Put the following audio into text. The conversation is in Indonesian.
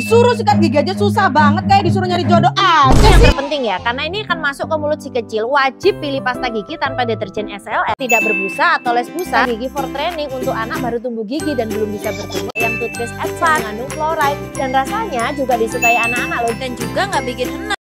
Disuruh sikat gigi aja susah banget, kayak disuruh nyari jodoh aja Yang sih. terpenting ya, karena ini akan masuk ke mulut si kecil, wajib pilih pasta gigi tanpa deterjen SLS, tidak berbusa atau les busa. Gigi for training untuk anak baru tumbuh gigi dan belum bisa bertumbuh, yang toothpaste advance mengandung fluoride dan rasanya juga disukai anak-anak loh, dan juga nggak bikin enak.